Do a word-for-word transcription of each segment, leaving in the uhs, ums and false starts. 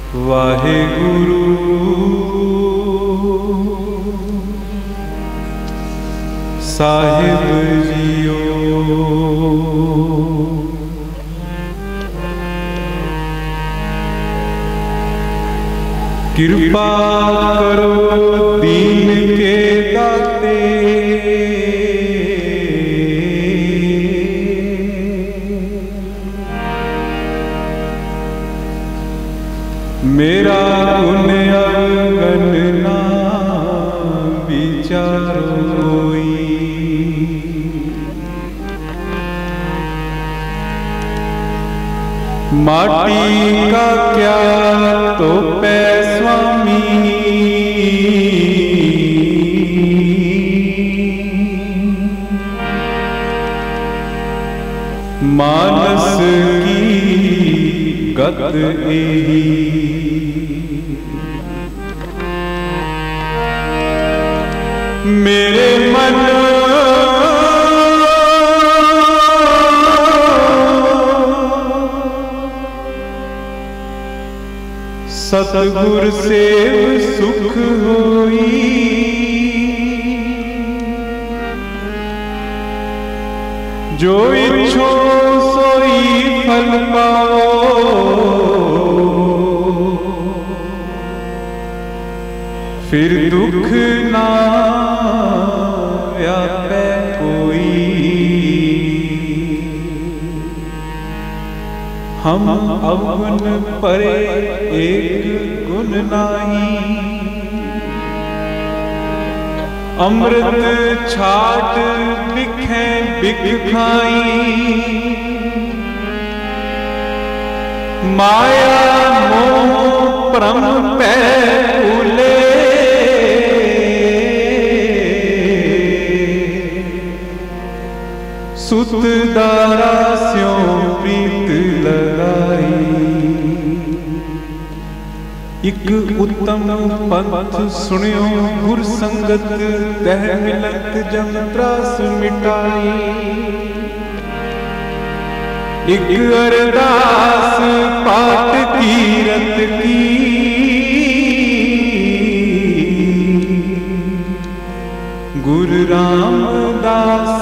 वाहेगुरु साहिब जियो। कृपा करो दीन के दाते, मेरा गुण अवगन ना विचारो कोई। माटी का क्या तो पै स्वामी, मानस की गत एही। मेरे मन सतगुर से सुख होई, जो इच्छो सोई फल पाओ। फिर दुख ना व्यापे कोई। हम अवगुण परे एक गुण नाही, अमृत छाट बिखे बिख खाई। माया मोह परम पै भूले, सुत दारा स्यों प्रीत लगाई। एक उत्तम पंथ सुनियो गुर संगत, तह मिलत जम त्रास मिटाई। एक अरदास पाठ कीरत की, गुरु रामदास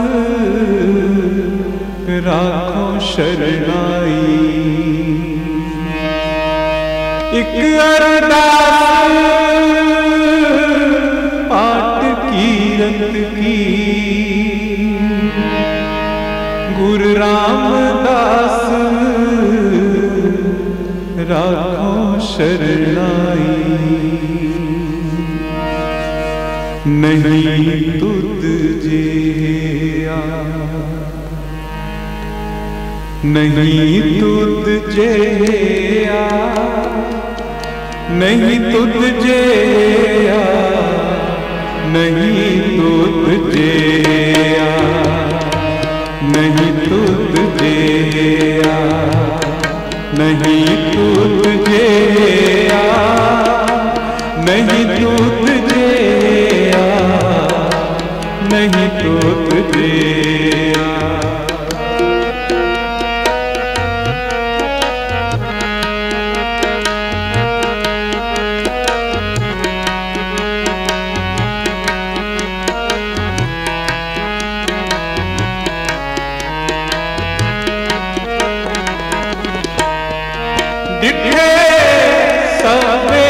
राखो शरणाई। एक अरदास पाठ कीरत की, गुरु रामदास राखो शरणाई। नहीं तुद जिया, नहीं तुद जिया, नहीं तुद जिया, नहीं तुद जिया, नहीं तुद जिया, नहीं तुद जिया, नहीं तुद जिया, नहीं तुद जिया। डिठे सबे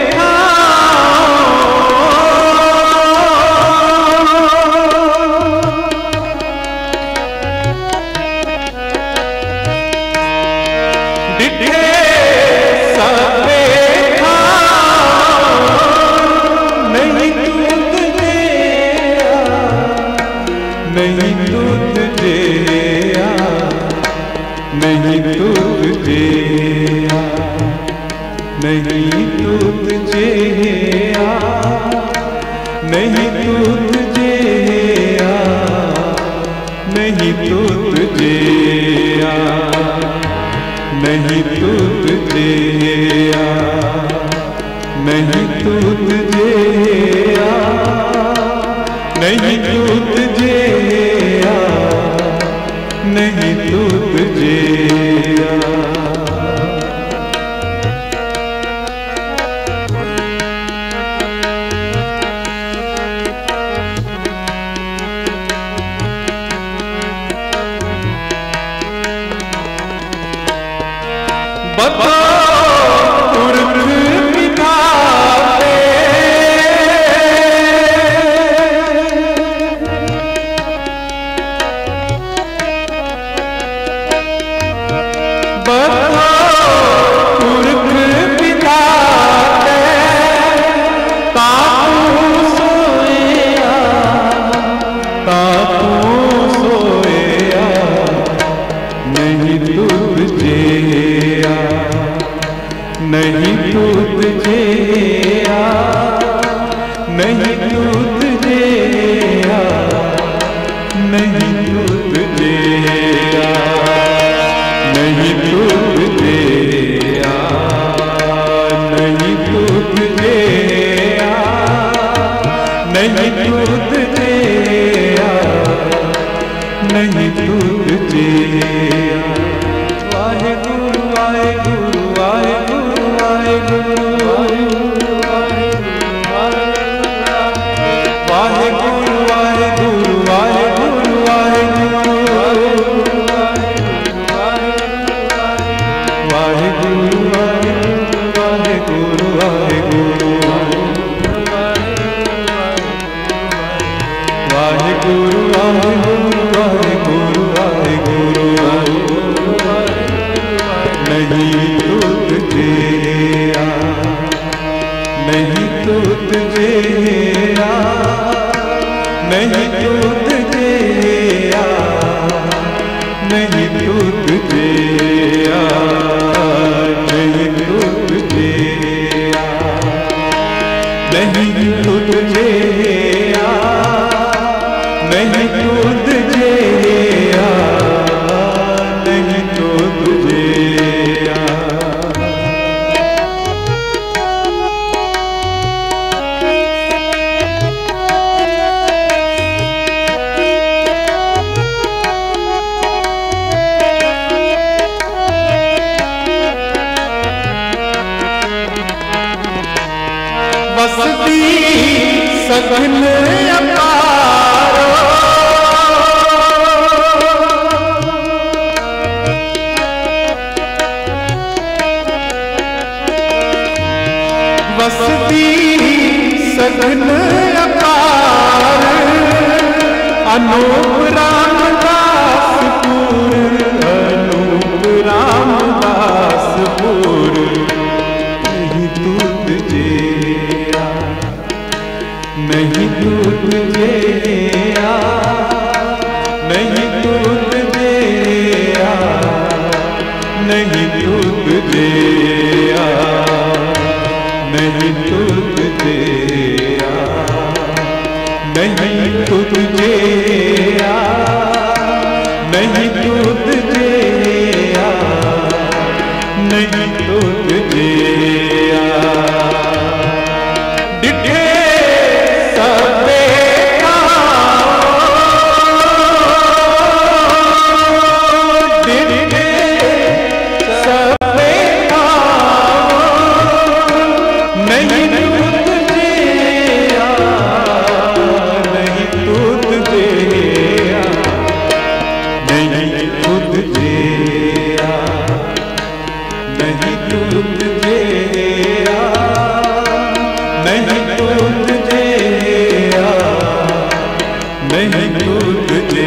नहीं तुद जिया, नहीं तुद जिया, नहीं तुद जिया, नहीं तुद जिया, नहीं तुद जिया, नहीं तुद जिया, नहीं तुद जिया, नहीं तुद जिया, नहीं तुद जिया। बता पुरख विधाते बता पुरख विधाते तापू सोया तापू सोया नहीं तुझे नहीं तुझे नहीं तुझे नहीं तुझे नहीं तुझे नहीं तुझे नहीं तुझे नहीं तुझे वाहेगुरु वाहेगुरु वाहेगुरु वाहेगुरु वाहेगुरु वाहेगुरु वाहेगुरु वाहेगुरु वाहेगुरु वाहेगुरु वाहेगुरु वाहेगुरु वाहेगुरु नहीं तुझे नहीं तुझे नहीं तुझे नहीं तुझे नहीं तुझे नहीं तुझे नहीं तुझे नहीं तुझे बसती सघन अपारो बसती सघन अपार अनूप रामदासपुर अनूप रामदासपुर नहीं तुझे नहीं तुझे नहीं तुझे नहीं तुझे नहीं तुझे नहीं तुझे नहीं तुझे नहीं तुझे डिठे सबे डिठे सबे नहीं तुझे नहीं तुझे नहीं तुझे नहीं तुझे नहीं तुझे नहीं तुझे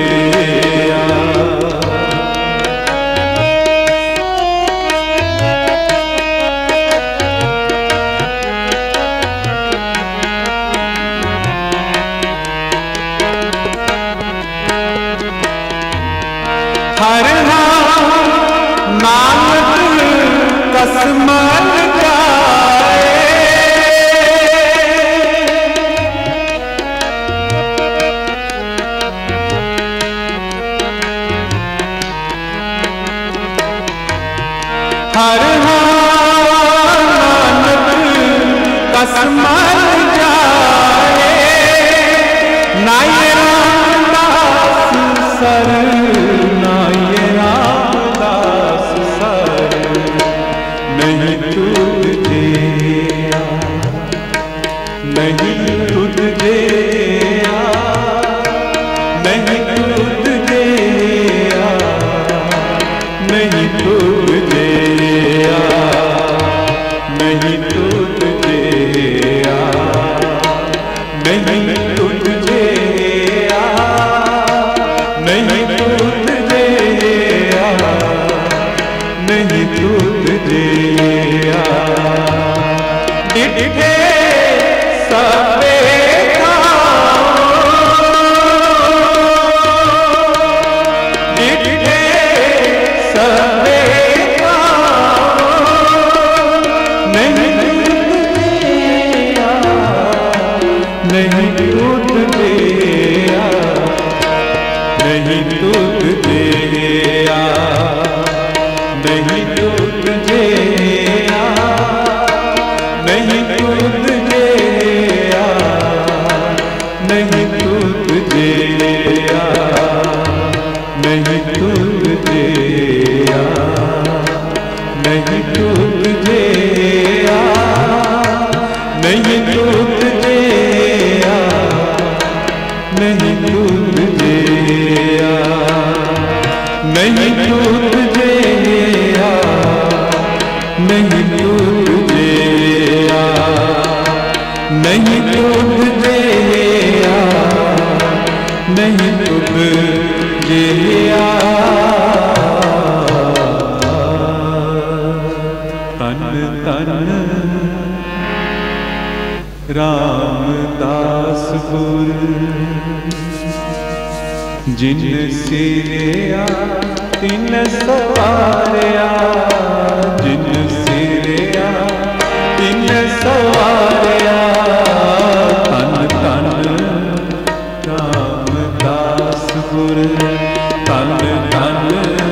हर नानक कसमल जाए हर नानक कसमल जाए नाये रामदास सर नाये रामदास सर नहीं तुझे नहीं तुझे नहीं तुझे नहीं तुझे तुझे डिठे सबे डिठे सबे नहीं नहीं दूध दिया नहीं दूध दिया नहीं दूध दिया नहीं दूध दिया नहीं दूध दिया नहीं दूध दिया नहीं दूध दिया नहीं दूध दिया नहीं दूध दिया नहीं दूध दिया नहीं दूध दिया नहीं दूध दिया नहीं दूध दिया तन तन रामदास गुर जिन सिरिया तिन सवारिया जिन सिरिया तिन सवारिया तन तन रामदास गुर तन तन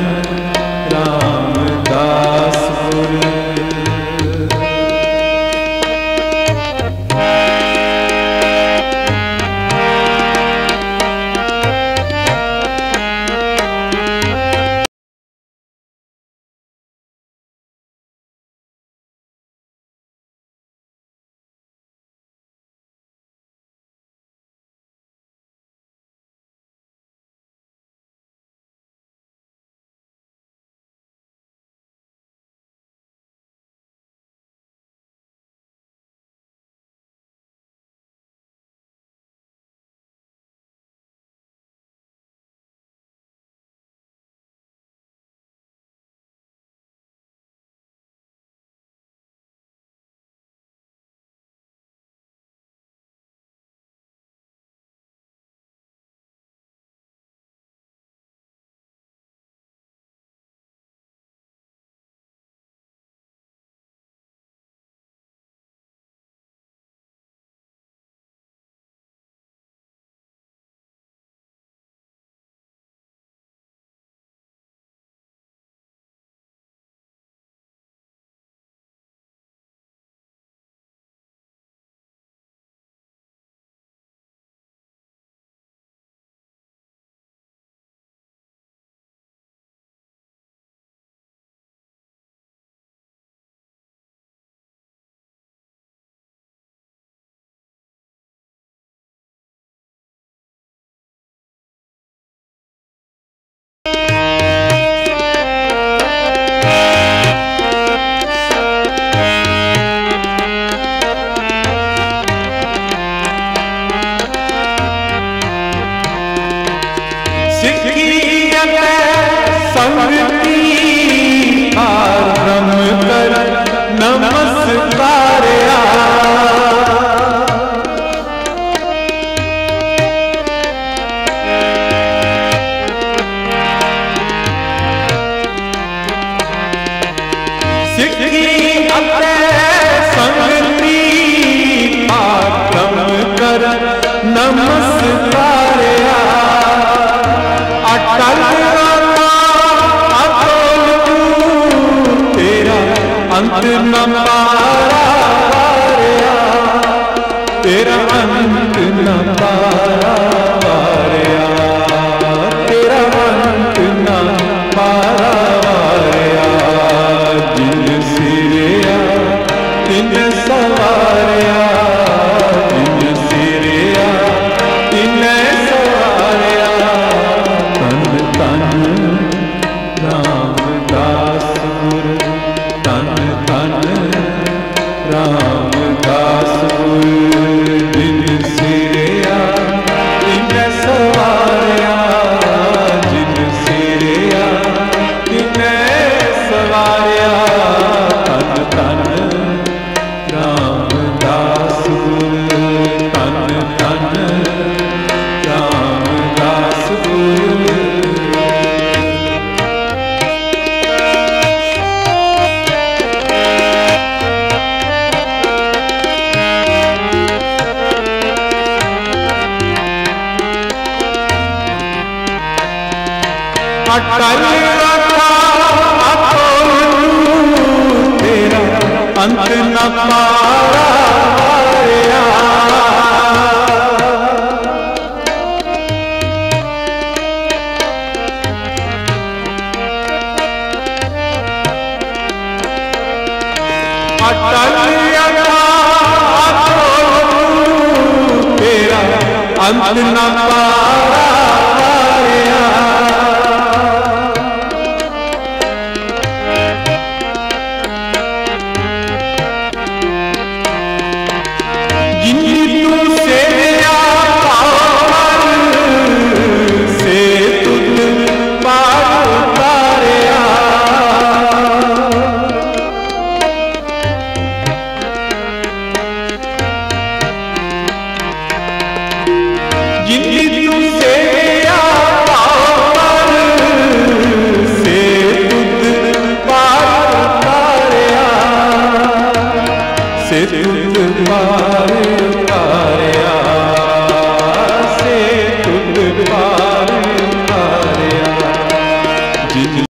रामदास गुर अंत न पारा वारिया तेरा अंत न पारा वारिया तेरा अंत न पारा वारिया जिन सिरिया तिन सवारिया जिन सिरिया तिन सवारिया तन तन रामदास गुर तन तन रामदास गुर जिन सिरिया तिन अटल रखा आपको तेरा अंत न पारा वारिया। अटल रखा आपको तेरा अंत न पारा वारिया। जिनकी तू सेविया पावन से तुझ पार उतारिया। जिनकी तू सेविया पावन से तुझ पार उतारिया। से तुझ पार उतारिया। से तुझ पार उतारिया। जिन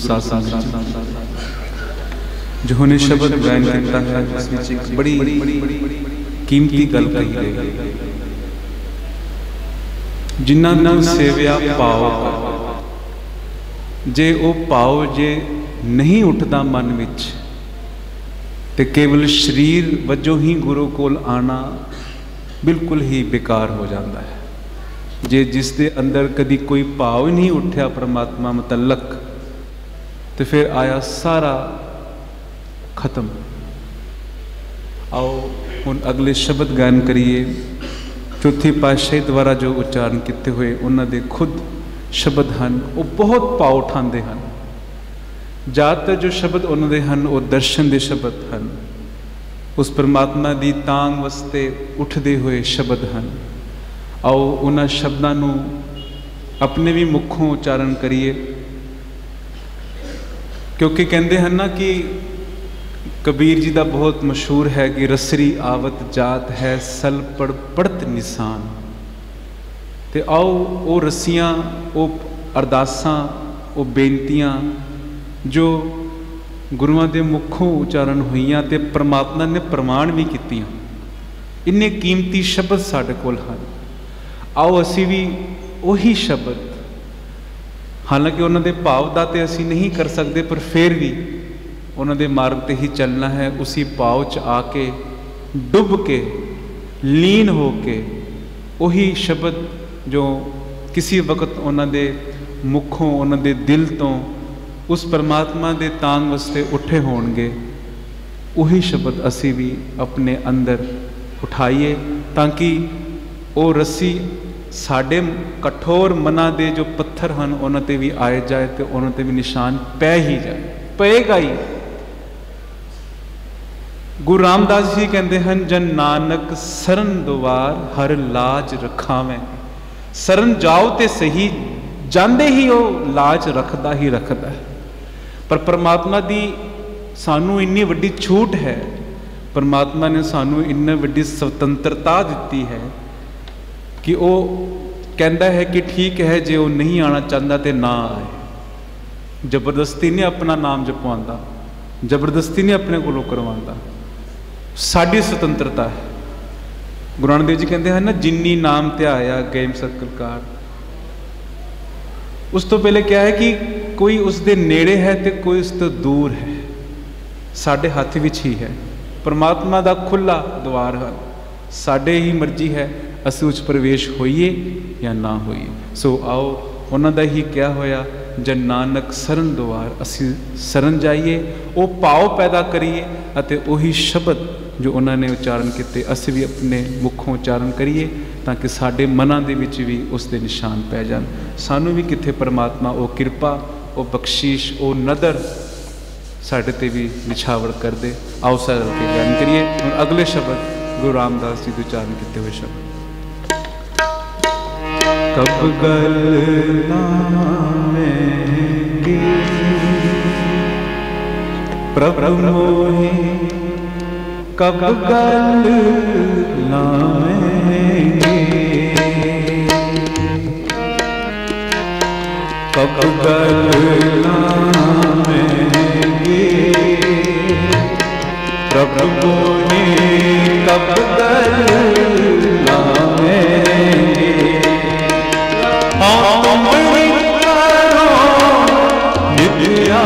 साथ जो हमने शब्द गायन किया है उसमें एक बड़ी कीमती गल कही गई, जिन्ना ना सेविया पाओ जे वो पाओ जे नहीं उठता मन विच ते केवल शरीर वजों ही गुरु कोल आना बिल्कुल ही बेकार हो जाता है। जे जिस दे अंदर कदी कोई भाव ही नहीं उठा परमात्मा मुतलक तो फिर आया सारा खत्म। आओ हुण अगले शब्द गायन करिए। चौथी पातशाही द्वारा जो उच्चारण किए हुए उन्होंने खुद शब्द हैं वो बहुत भाव उठाते हैं। ज़्यादातर जो शब्द उन्होंने हैं वो दर्शन के शब्द हैं, उस परमात्मा की तांग वास्ते उठते हुए शब्द हैं। आओ उन्होंने शब्दों को अपने भी मुखों उच्चारण करिए, क्योंकि कहते हैं ना कि कबीर जी का बहुत मशहूर है कि रसरी आवत जात है सल पड़ पड़त निशान। तो आओ वो रस्सियाँ वो अरदासां वो बेनतियाँ जो गुरुआं दे मुखों उच्चारण हुईयां ते परमात्मा ने प्रमाण भी कीतियां, इन्ने कीमती शब्द साडे कोल हैं। आओ असी भी वही शब्द, हालांकि उन्होंने भाव दा ते असी नहीं कर सकते, पर फिर भी उन्होंने मार्ग ते ही चलना है। उसी भाव च आके डुब के लीन हो के वही शब्द जो किसी वक्त उन्होंने मुखों उन्होंने दिल तो उस परमात्मा के तांग वास्ते उठे होणगे, वही शब्द असी भी अपने अंदर उठाइए, ताकि वो रस्सी साढ़े कठोर मना दे जो पत्थर हैं उन्होंने भी आए जाए तो उन्होंने भी निशान पै ही जाए, पेगा ही। गुरु रामदास जी कहते हैं जन नानक सरन दुआर हर लाज रखावें। सरन जाओ तो सही, जाते ही वो लाज रखता ही रखता है। पर परमात्मा की सानू इन्नी वड्डी छूट है, परमात्मा ने सानू इन्नी वड्डी स्वतंत्रता दी है कि वो कहता है कि ठीक है जे वो नहीं आना चाहता तो ना आए। जबरदस्ती नहीं अपना नाम जपवाता, जबरदस्ती नहीं अपने को करवाता, साड़ी स्वतंत्रता है। गुरु नानक देव जी कहते हैं ना जिन्नी नाम ध्याया गेम सरकार। उस तो पहले क्या है कि कोई उसके नेड़े है तो कोई उस तो दूर है, साढ़े हाथ विच ही है। परमात्मा का खुला द्वार है, साढ़े ही मर्जी है असी उस प्रवेश होइए या ना होइए। सो आओ उन्होंने ही क्या होया, जन नानक सरन द्वार, असी सरन जाइए, वो भाव पैदा करिए अते वही शब्द जो उन्होंने उच्चारण किए असी भी अपने मुखों उच्चारण करिए, ताकि साढ़े मनां दे विच भी उसके निशान पै जान। सानू भी कित्थे परमात्मा वो कृपा वो बख्शीश वो नदर साढ़े ते भी निछावर कर दे। आओ सारे के ज्ञान करिए। और अगले शब्द गुरु रामदास जी उच्चारण किए हुए शब्द। कब गल प्रभु मोहि कब गल लावेंगे, कब गल लावेंगे प्रभु मोहि कब गल लावेंगे। हम करो नित्या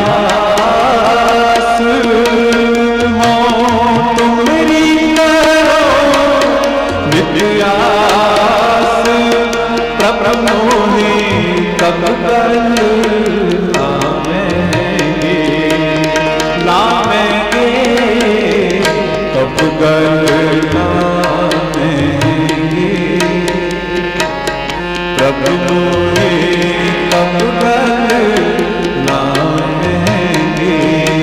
कब गल लावेंगे, लावेंगे कब गल लावेंगे प्रभु मोहि कब गल लावेंगे।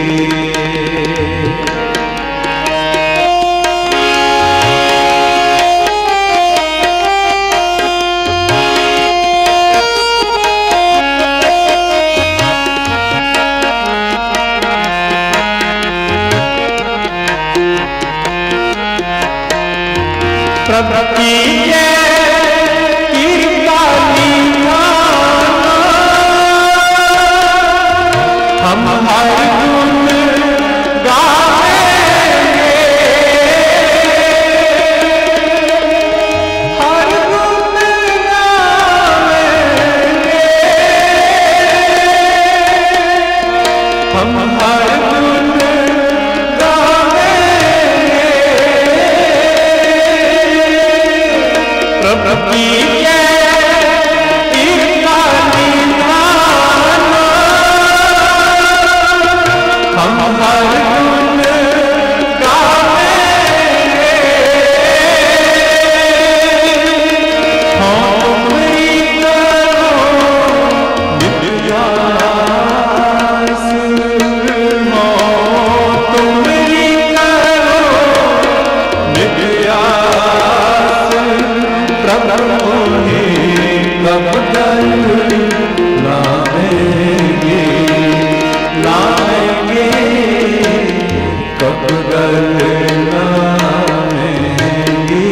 प्रभु की हम कब गल लाएंगे लाएंगे कब गल लाएंगे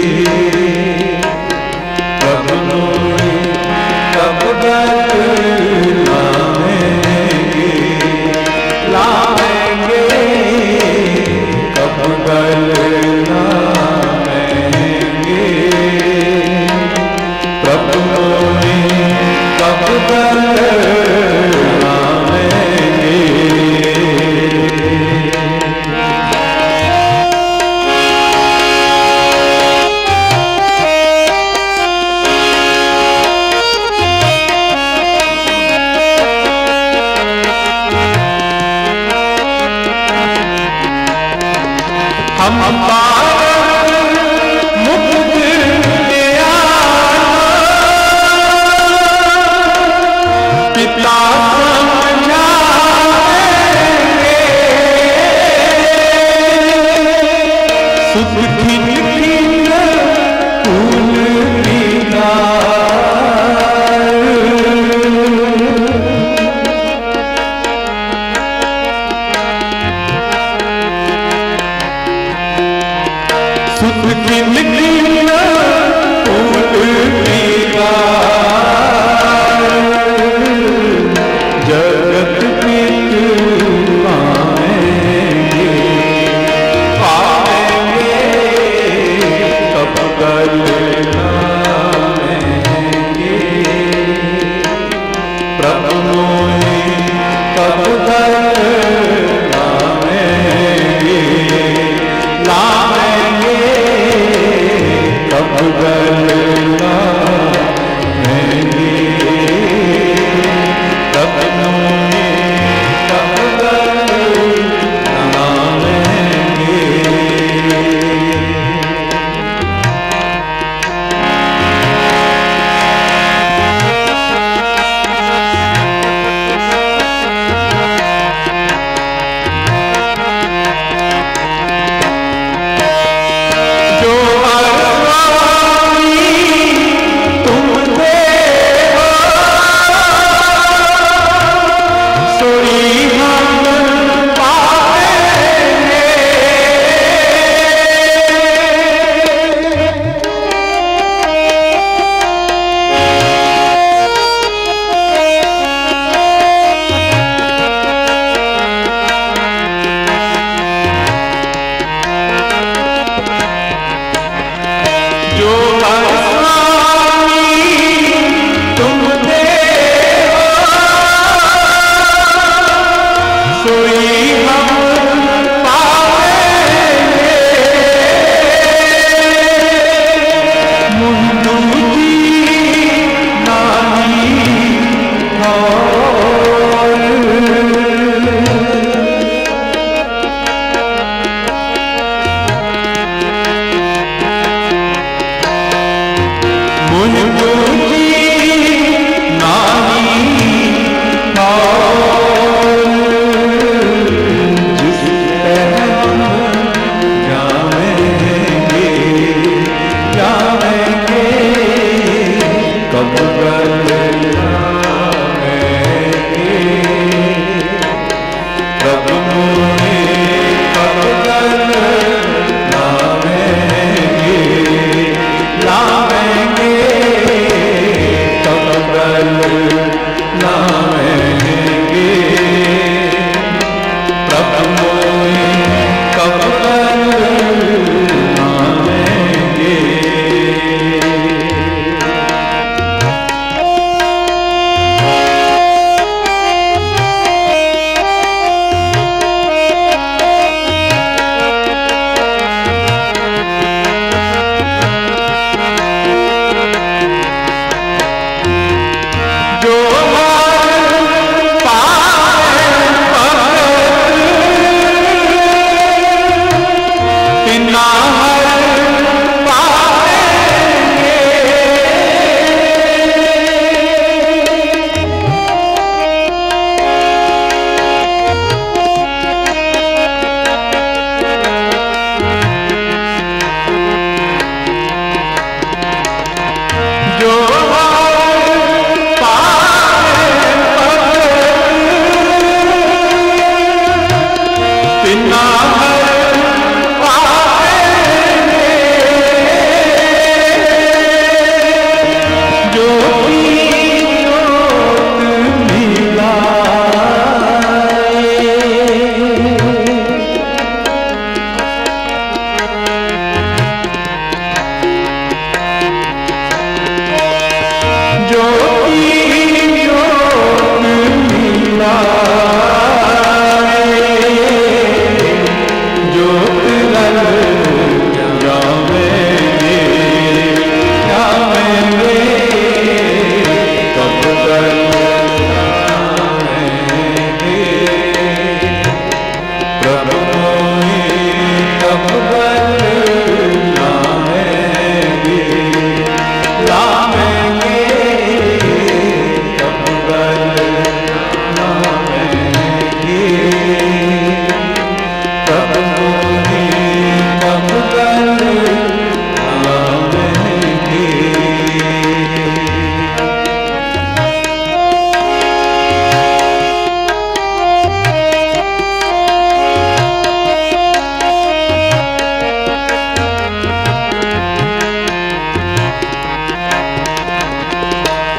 कब मोए कब गल लाएंगे लाएंगे कब गल लाएंगे प्रभु मोए कब गल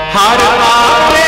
हर आपे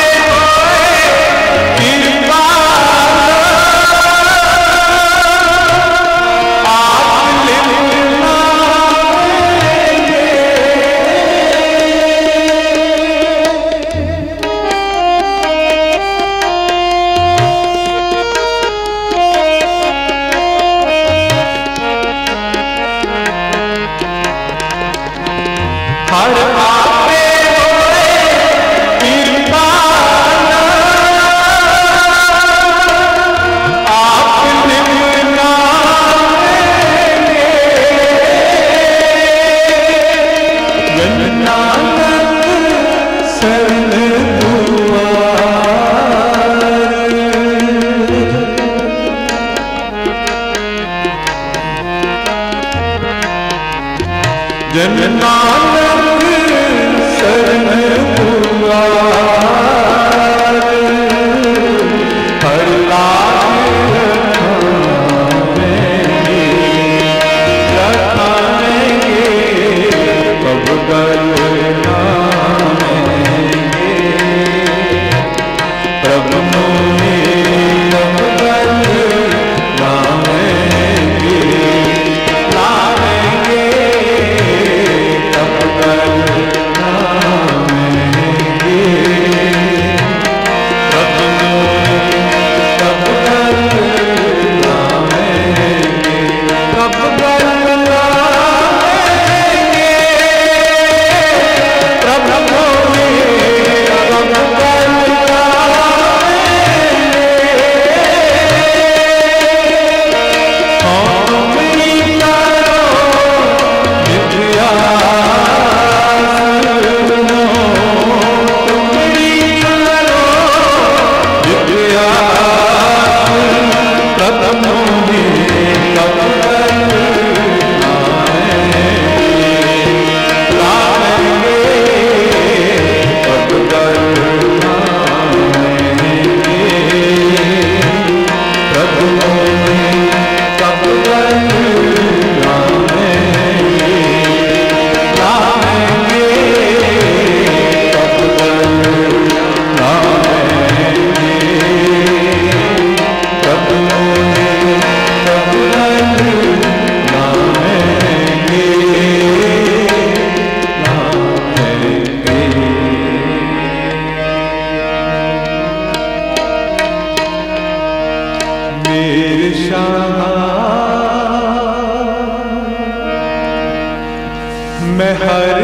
मैं हर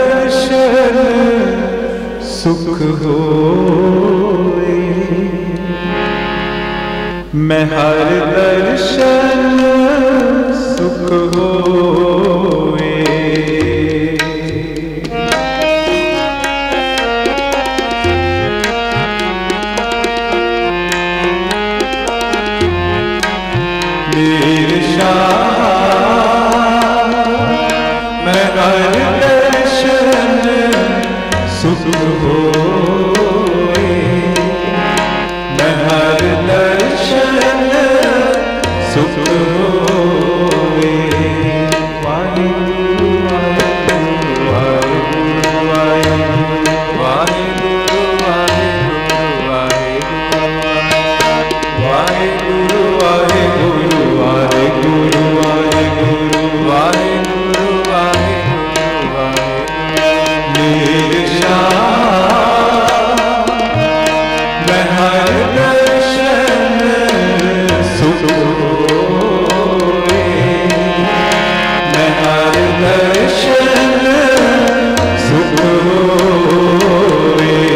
दर्शन सुख होए, मैं हर दर्शन सुख होए। मेरे शाह मैं हर दर्शन सुख होए, मैं हर दर्शन सुख होए। वाहिगुरु वाहिगुरु वाहिगुरु वाहिगुरु वाहिगुरु वाहिगुरु वाहिगुरु वाहिगुरु वाहिगुरु वाहिगुरु मेरे शाह मैं हर दर्शन सुख होए, मैं हर दर्शन सुख होए।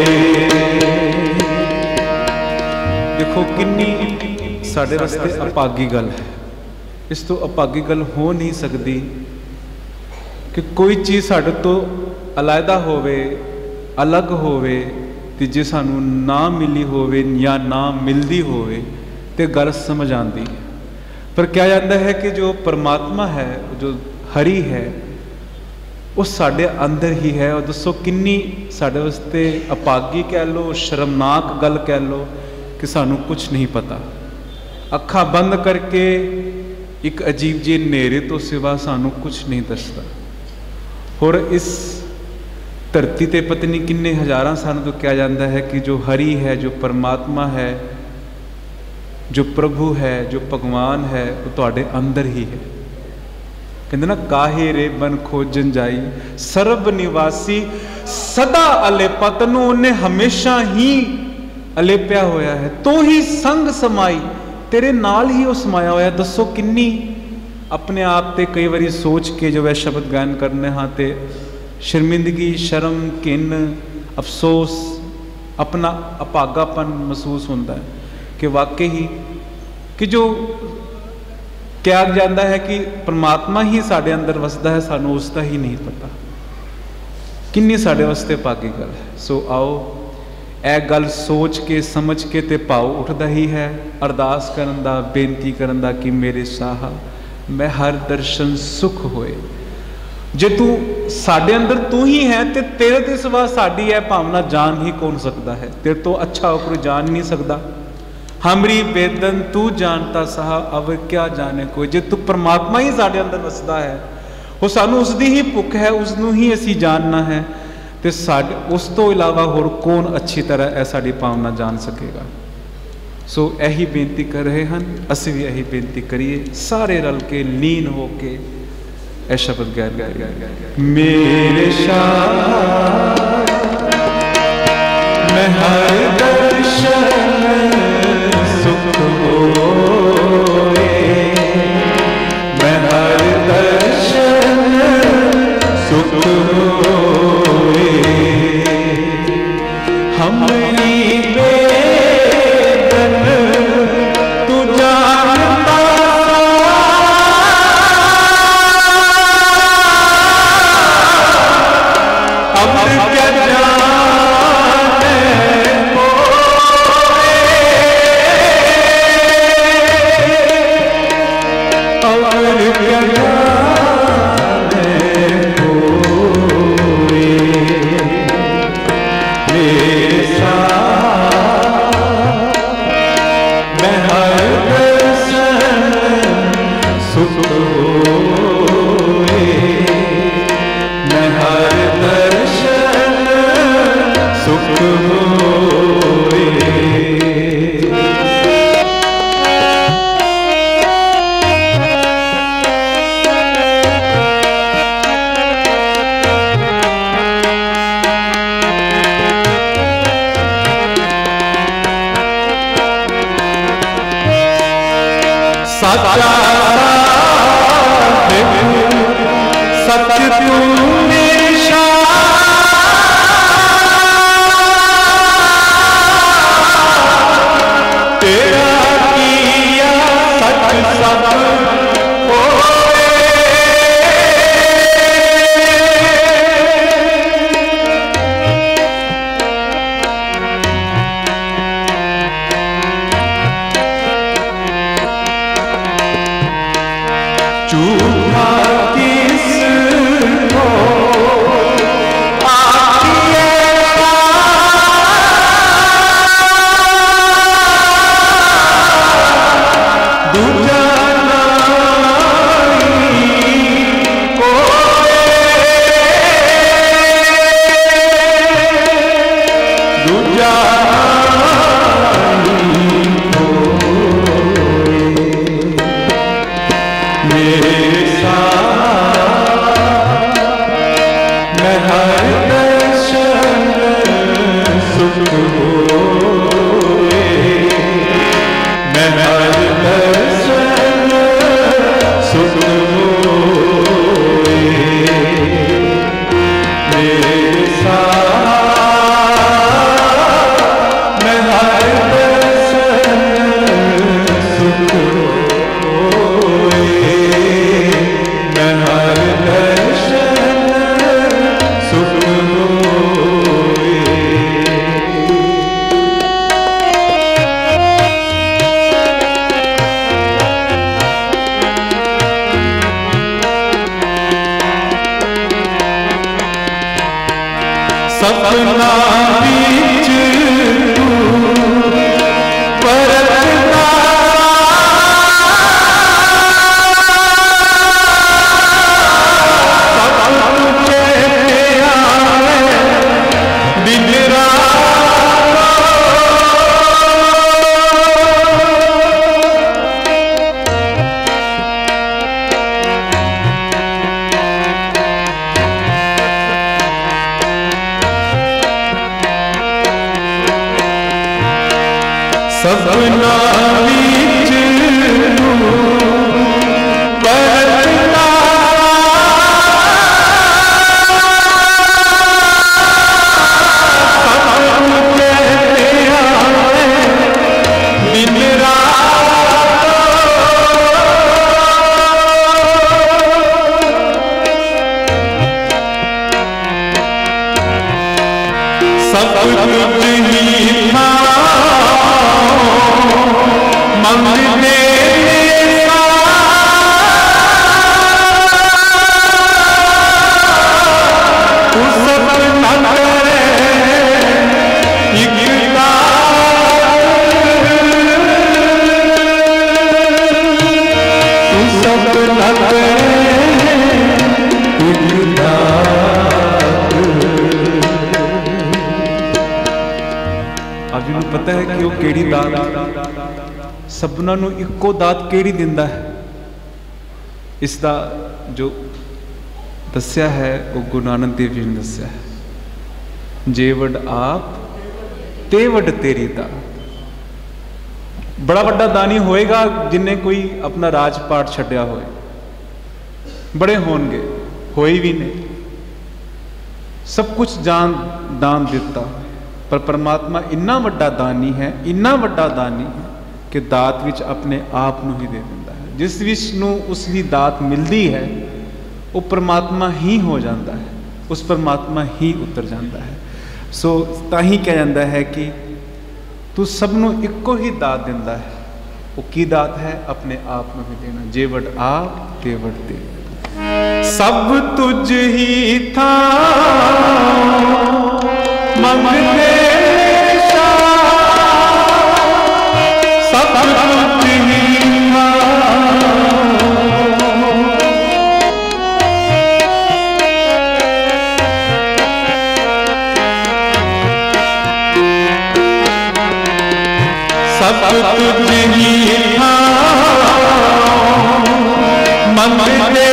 देखो किन्नी साढ़े वास्ते अपागी गल है, इस तो अपागी गल हो नहीं सकती कि कोई चीज़ साढ़े तो अलहदा होवे, अलग होवे ते जे सानू ना मिली होवे या ना मिलती होवे ते गल समझ आती है। पर क्या जाता है कि जो परमात्मा है, जो हरि है, वो साढ़े अंदर ही है। और दसो किन्नी साढ़े वास्ते अपागी कह लो, शर्मनाक गल कह लो कि सानू कुछ नहीं पता। अखा बंद करके एक अजीब जी नेरे तो सिवा सानू कुछ नहीं दसता। और इस धरती ते पता नहीं किन्ने हज़ारां सालों तो कहा जाता है कि जो हरि है, जो परमात्मा है, जो प्रभु है, जो भगवान है, वो तुहाडे अंदर ही है। कहते ना, काहे रे बन खोजन जाई सर्ब निवासी सदा अलेपा, तैनूं उन्हें हमेशा ही अलेपिया होया है, तो ही संग समाई, तेरे नाल ही वो समाया होया। दसो किन्नी अपने आप ते कई बारी सोच के जो वह शब्द गायन करने हाँ ते शर्मिंदगी, शर्म, किन, अफसोस, अपना अभागापन महसूस होता है कि वाकई ही कि जो क्या जाता है कि परमात्मा ही साढ़े अंदर वसदा है, सानू उसका ही नहीं पता। किन्नी साढ़े वास्ते भागी गल है। सो आओ ए गल सोच के समझ के ते भाव उठदा ही है अरदास करन दा, बेनती करन दा कि मेरे शाह मैं हर दर्शन सुख होए। जे तू साढ़े अंदर तू ही है ते तेरे ते सिवा साड़ी यह भावना जान ही कौन सकता है, तेरे तो अच्छा हो कोई जान नहीं सकता। हमरी बेदन तू जानता सहा अब क्या जाने कोई। जे तू परमात्मा ही साढ़े अंदर वसदा है, वो सानू उसदी ही भुख है, उसनू ही असी जानना है, तो साढ़े उस तो इलावा होर कौन अच्छी तरह यह साड़ी भावना जान सकेगा। सो यही बेनती कर रहे हैं, असी भी यही बेनती करिए सारे रल के लीन हो के ए शब्द गाय गाय गाय गाय मेरे शाह मैं हर दर्शन सुख होए, मैं हर दर्शन सुख होए। हमरी बेदन तू जानता, अब क्या जाने कोई, अब क्या जाने कोई। मेरे साथ मैं हर दर्शन सुख होए, मैं हर दर्शन सुख होए। सच्चा सत्य तू निशा, तेरा किया सच सब होए। झूठा किसको आखिए दूजा नहीं कोई, दूजा नहीं कोई। मेरे साथ मैं हर दर्शन सुख होए, मैं हर दर्शन सुख होए। मेरे साथ मैं हर दर्शन सुख होए, मैं हर दर्शन सुख होए। सपना बीच तू परतना, सब तुझे आए सबना बीच बरतना सब कुछ ही था मंगने पता है कि वो केड़ी दात सबना नू इक्को दात केड़ी दिंदा है। इसका जो दस्या है वो गुरु नानक देव जी ने दस्या है। जे वड आप ते वड तेरी दात। बड़ा बड़ा दानी होएगा जिन्हें कोई अपना राजपाट छड्या होए, बड़े होंगे होए भी नहीं, सब कुछ जान दान दिता, पर परमात्मा इन्ना वड्डा दानी है, इन्ना वड्डा दानी है कि दात विच अपने आप नू ही दे दिंदा है। जिस विच नू उसकी दात मिलती है वो परमात्मा ही हो जाता है, उस परमात्मा ही उतर जाता है। सो ताही कह जाता है कि तू सबनों इक्को ही दात दिंदा है। वो की दात है? अपने आप में भी देना। जे वड आप ते वड दे। सब तुझ ही था मंगते सब कुछ ही था सब कुछ ही था मंगते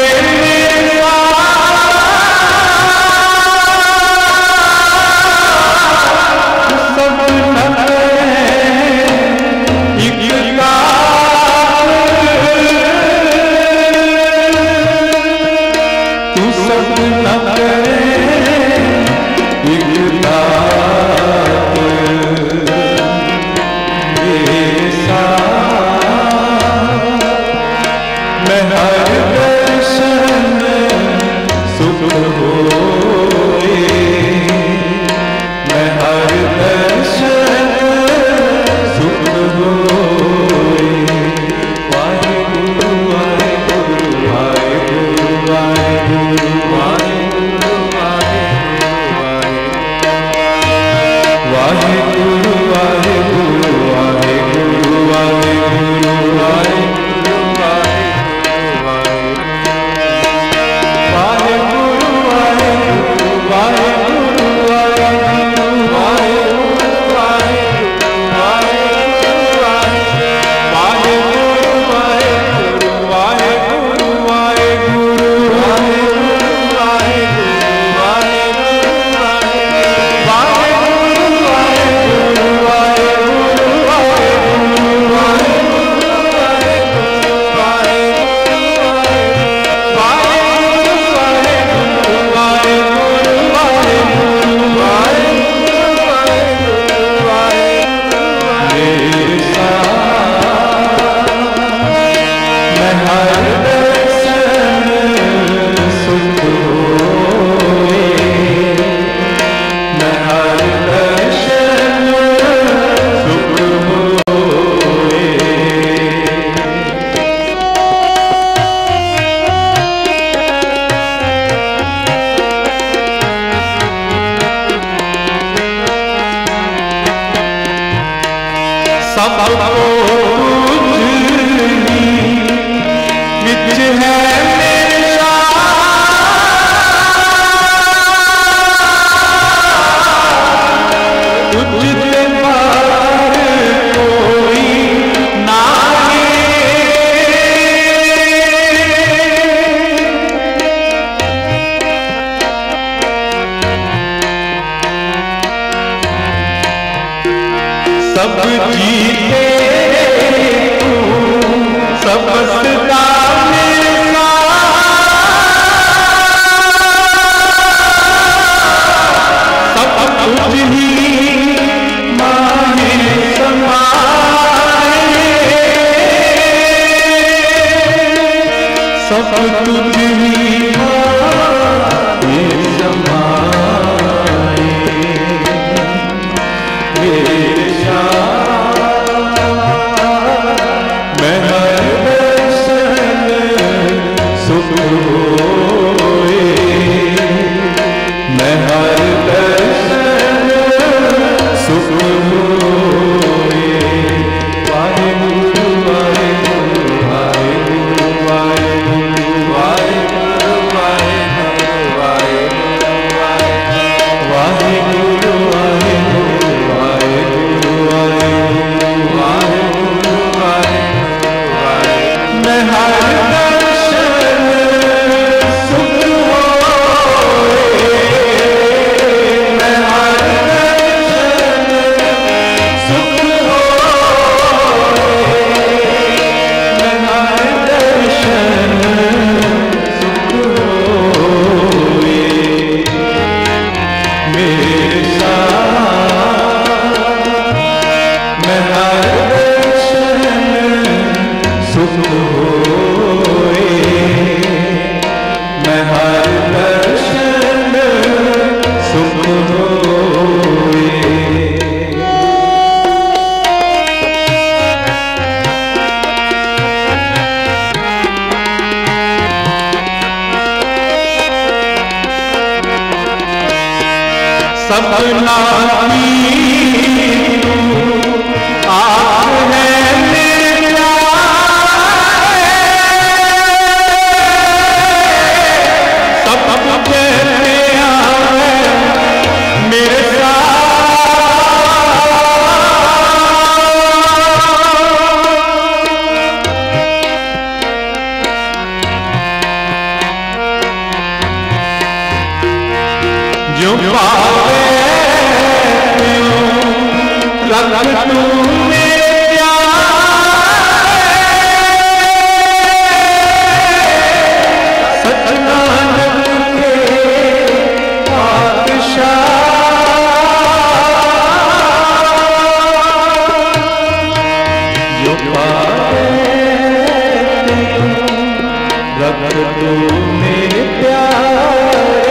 सब जीते तू सब सदा मेरे साथ, सब तुझ ही माने समाए, सब तुझ ही माने समाए। मेरे मैं हर दर्शन सुख होए, मैं हर दर्शन सुख होए। वाहेगुरु वाहेगुरु वाहेगुरु वाहेगुरु वाहेगुरु वाहेगुरु वाहेगुरु वाहेगुरु वाहेगुरु। मैं हर दर्शन सुख होए, मैं हर दर्शन सुख होए, मैं हर दर्शन सुख होए। मेरे साथ मैं हर दर्शन सुख होए, मैं हर दर्शन सुख होए। सपना की तू आँख है मेरा, सब कहते आवे मेरे साथ। जो पावे रख तू मेरे प्यारे, सतनाम के पातशाह। जो पावे रख तू मेरे प्यारे,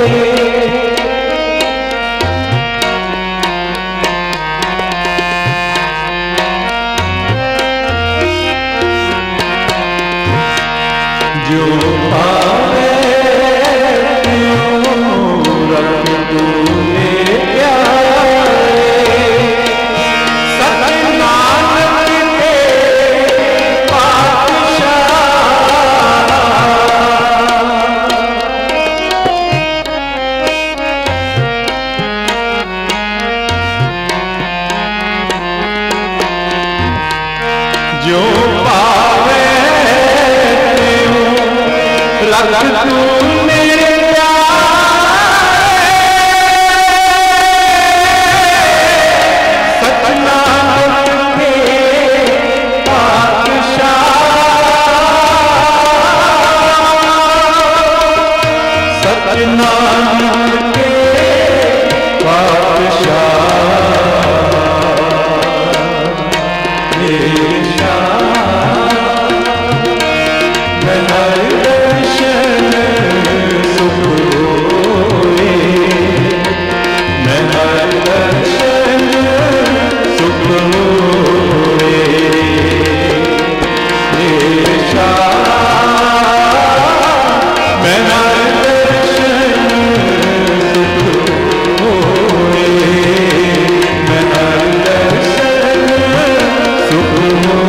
जो पावे रख तू मेरे प्यारे, सतनाम के पातशाह। जो पावे रख तू मेरे प्यारे, सतनाम के पातशाह, सतनाम के पातशाह। मेरे मैं हर दर्शन सुख होए, मैं हर दर्शन सुख होए। मेरे शाह मैं हर दर्शन सुख होए, मैं हर दर्शन सुख होए।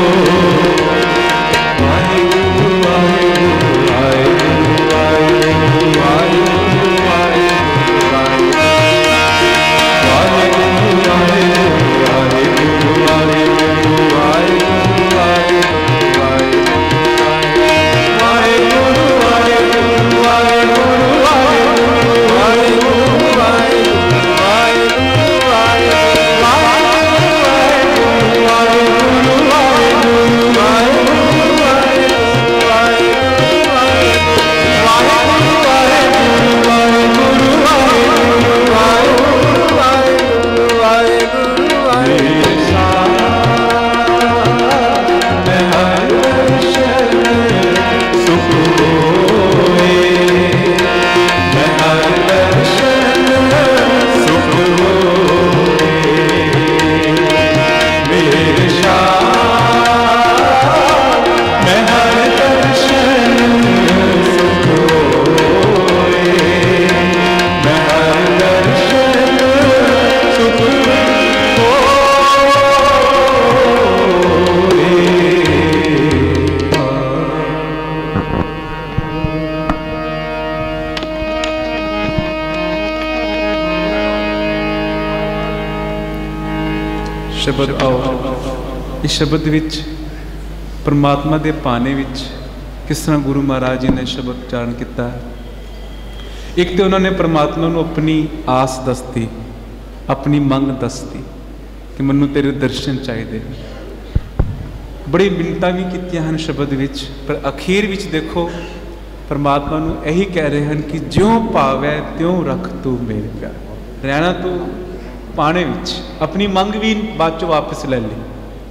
शब्द आओ इस शब्द विच परमात्मा के पाने विच किस तरह गुरु महाराज जी ने शब्द उच्चारण किया। एक तो उन्होंने परमात्मा को अपनी आस दसती, अपनी मंग दसती कि मैनू तेरे दर्शन चाहिए। बड़ी मिन्नतां भी कीतियां हैं शब्द विच, पर अखीर विच देखो परमात्मा नूं यही कह रहे हैं कि ज्यों पावै त्यों रख तू मेरे प्यार। रहना तू पाने विच, अपनी मंग भी बाद चों वापस ले ली।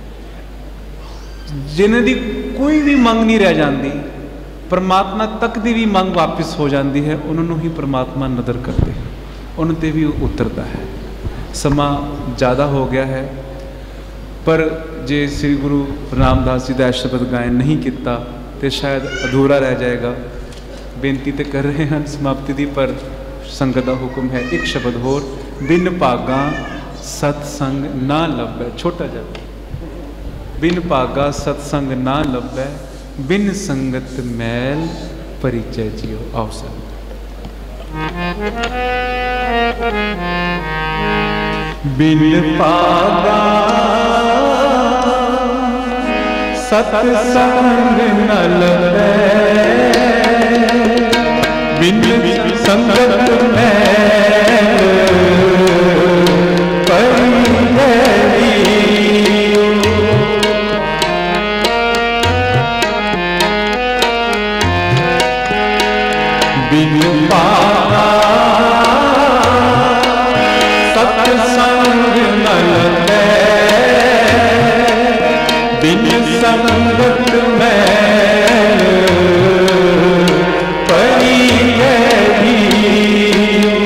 जिन्हां दी कोई भी मंग नहीं रह जाती, परमात्मा तक दी भी मंग वापस हो जाती है, उन्होंने ही परमात्मा नदर करते हैं, उन्होंने भी उतरता है। समा ज़्यादा हो गया है, पर जे श्री गुरु रामदास जी का शब्द गायन नहीं किया तो शायद अधूरा रह जाएगा। बेनती तो कर रहे हैं समाप्ति की, पर संगत का हुक्म है एक शब्द होर, बिन भागा सतसंग ना लभै। छोटा जा, बिन भागा सतसंग ना लभै, बिन संगत मैल परिचय जियो। आओ सर बिन भागा सतसंग न लभै, बिन संगत मैल परिचय जियो। बिन भागा सतसंग न लभै, बिन संगत मैल परिचय जियो।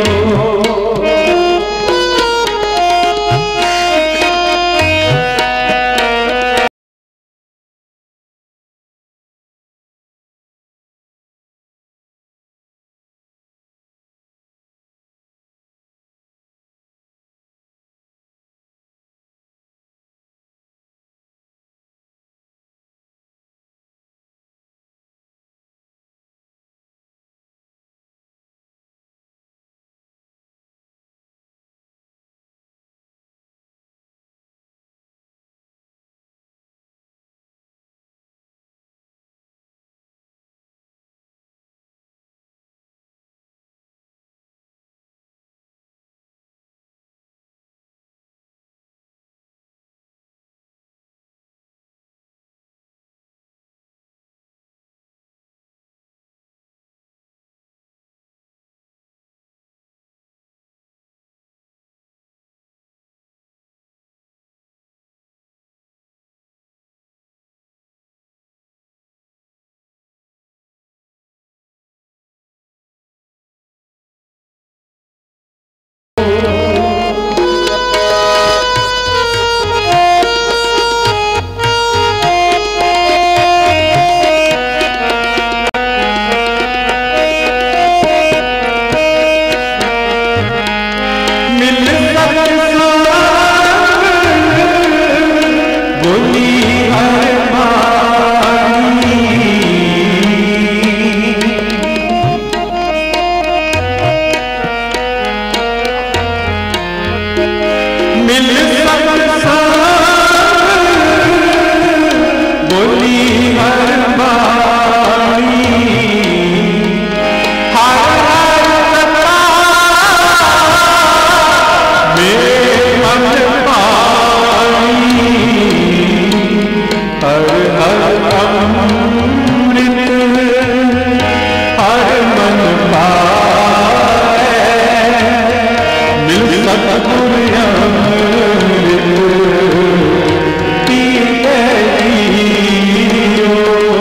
Oh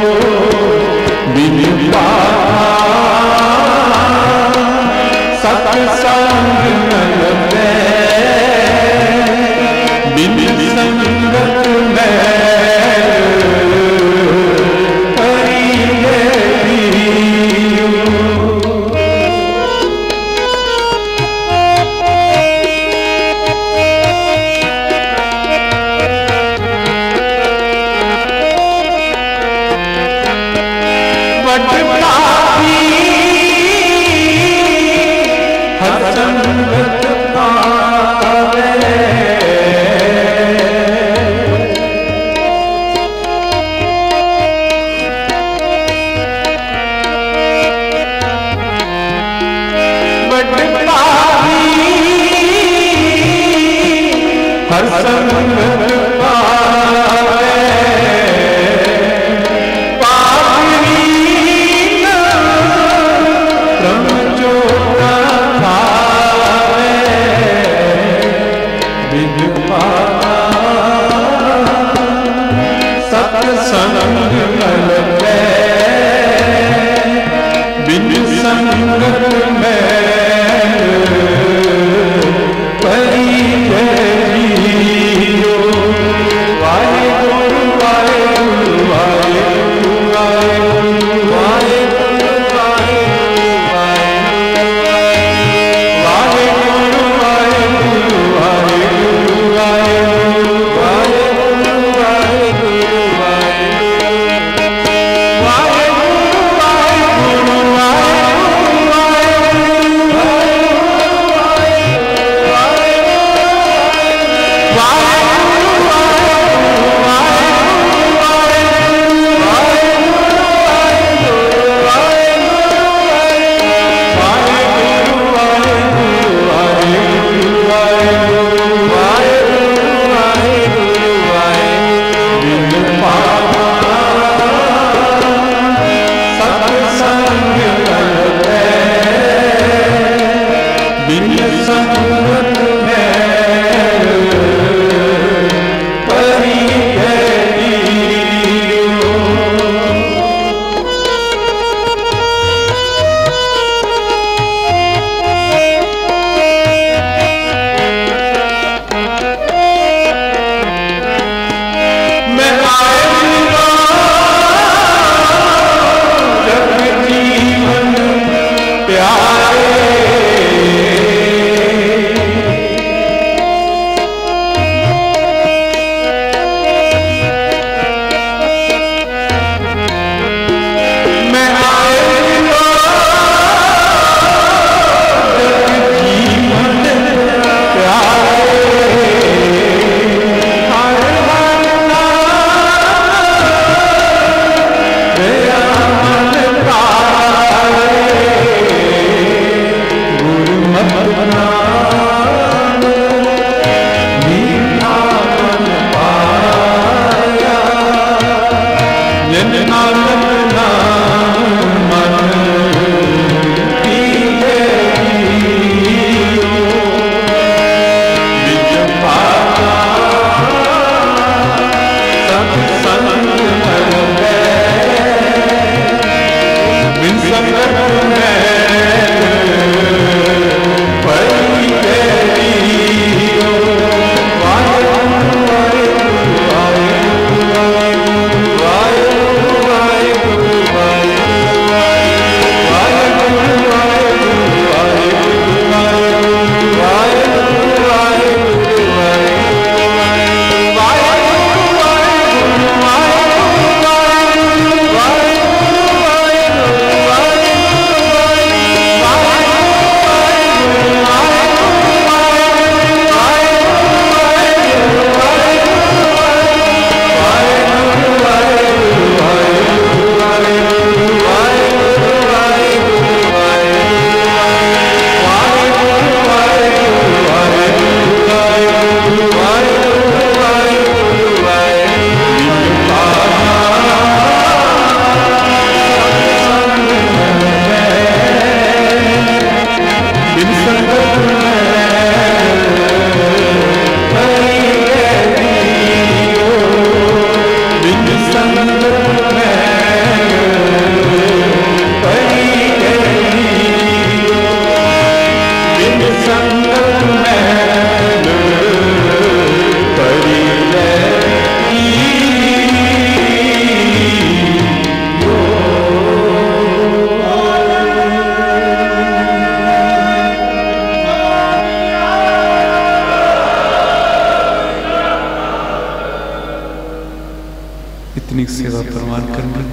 इतनी सेवा प्रवान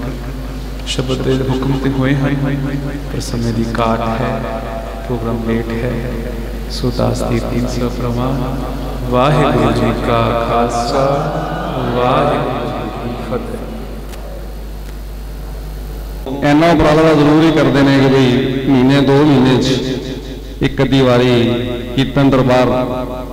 करनी शब्द हुक्म ते होए हैं पर समय की काट है, प्रोग्राम लेट है। सो दास दी तीन सौ प्रवान। वाहिगुरु जी का खालसा, वाहिगुरु जी की फतेह। इन्ना उपराला जरूर ही करते हैं कि भाई महीने दो महीने एक अद्धी वारी कीर्तन दरबार